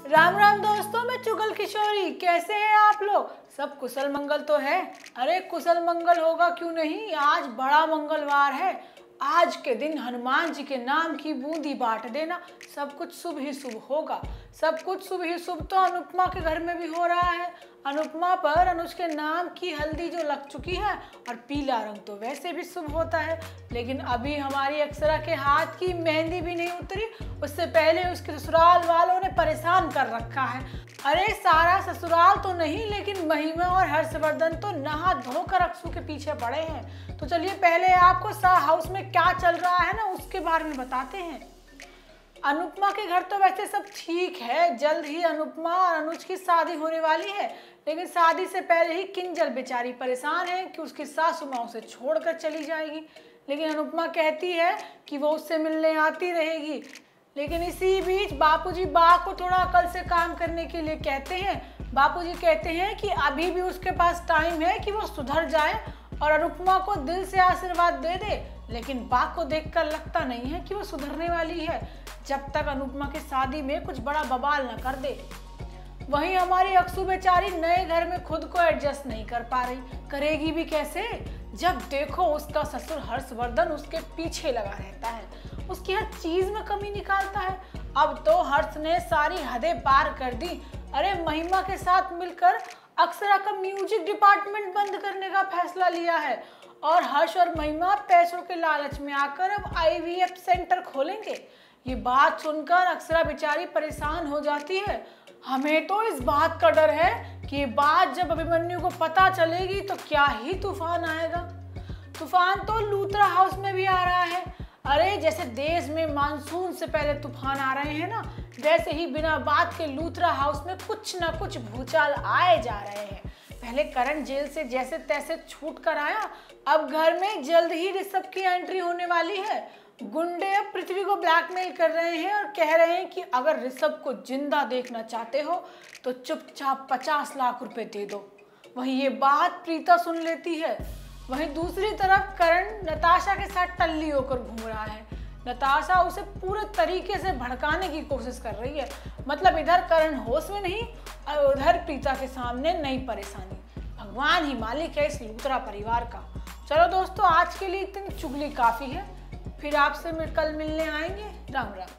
राम राम दोस्तों, मैं चुगल किशोरी। कैसे हैं आप लोग? सब कुशल मंगल तो है? अरे कुशल मंगल होगा क्यों नहीं, आज बड़ा मंगलवार है। आज के दिन हनुमान जी के नाम की बूंदी बांट देना, सब कुछ शुभ ही शुभ होगा। सब कुछ शुभ ही शुभ तो अनुपमा के घर में भी हो रहा है। अनुपमा पर अनुज के नाम की हल्दी जो लग चुकी है, और पीला रंग तो वैसे भी शुभ होता है। लेकिन अभी हमारी अक्षरा के हाथ की मेहंदी भी नहीं उतरी, उससे पहले उसके ससुराल वालों ने परेशान कर रखा है। अरे सारा ससुराल तो नहीं, लेकिन महिमा और हर्षवर्धन तो नहा धोकर अक्षु के पीछे पड़े हैं। तो चलिए पहले आपको हाउस में क्या चल रहा है ना, उसके बारे में बताते हैं। अनुपमा के घर तो वैसे सब ठीक है, जल्द ही अनुपमा और अनुज की शादी होने वाली है। लेकिन शादी से पहले ही किंजल बेचारी परेशान है कि उसकी सासू माँ उसे छोड़कर चली जाएगी। लेकिन अनुपमा कहती है कि वो उससे मिलने आती रहेगी। लेकिन इसी बीच बापूजी बा को थोड़ा अकल से काम करने के लिए कहते हैं। बापूजी कहते हैं कि अभी भी उसके पास टाइम है कि वो सुधर जाए और अनुपमा को दिल से आशीर्वाद दे दे। लेकिन बा को देखकर लगता नहीं है कि वो सुधरने वाली है, जब तक अनुपमा की शादी में कुछ बड़ा बवाल न कर दे। वहीं हमारी अक्षु बेचारी नए घर में खुद को एडजस्ट नहीं कर पा रही। करेगी भी कैसे, जब देखो उसका ससुर हर्षवर्धन उसके पीछे लगा रहता है, उसकी हर चीज में कमी निकालता है। अब तो हर्ष ने सारी हदें पार कर दी। अरे महिमा के साथ मिलकर अक्षरा का म्यूजिक डिपार्टमेंट बंद करने का फैसला लिया है, और हर्ष और महिमा पैसों के लालच में आकर अब IVF सेंटर खोलेंगे। ये बात सुनकर अक्षरा बेचारी परेशान हो जाती है। हमें तो इस बात का डर है कि ये बात जब अभिमन्यु को पता चलेगी तो क्या ही तूफान आएगा। तूफान तो लूथरा हाउस में भी आ रहा है। अरे जैसे देश में मानसून से पहले तूफान आ रहे हैं ना, वैसे ही बिना बात के लूथरा हाउस में कुछ ना कुछ भूचाल आए जा रहे हैं। पहले करण जेल से जैसे तैसे छूट कर आया, अब घर में जल्द ही ऋषभ की एंट्री होने वाली है। गुंडे अब पृथ्वी को ब्लैकमेल कर रहे हैं और कह रहे हैं कि अगर ऋषभ को जिंदा देखना चाहते हो तो चुपचाप 50 लाख रुपए दे दो। वहीं ये बात प्रीता सुन लेती है। वहीं दूसरी तरफ करण नताशा के साथ टल्ली होकर घूम रहा है। नताशा उसे पूरे तरीके से भड़काने की कोशिश कर रही है। मतलब इधर करण होश में नहीं और उधर प्रीता के सामने नई परेशानी। भगवान ही मालिक है इस लूथरा परिवार का। चलो दोस्तों, आज के लिए इतनी चुगली काफी है। फिर आपसे कल मिलने आएंगे। राम राम।